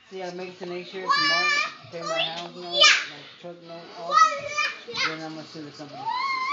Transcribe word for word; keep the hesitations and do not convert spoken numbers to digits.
See, I make it to next year tomorrow. Pay my house note, my truck note off. Then I'm gonna sue the company.